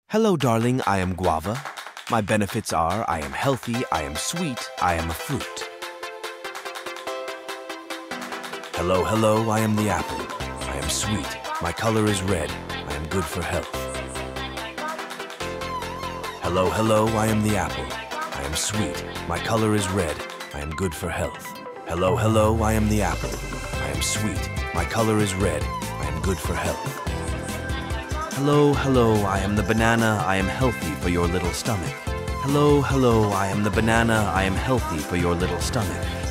Hello, darling, I am Guava. My benefits are I am healthy, I am sweet, I am a fruit. Hello, hello, I am the apple. I am sweet, my color is red, I am good for health. Hello, hello, I am the apple. I am sweet, my color is red, I am good for health. Hello, hello, I am the apple. I am sweet, my color is red, I am good for health. Hello, hello, I am the banana, I am healthy for your little stomach. Hello, hello, I am the banana, I am healthy for your little stomach.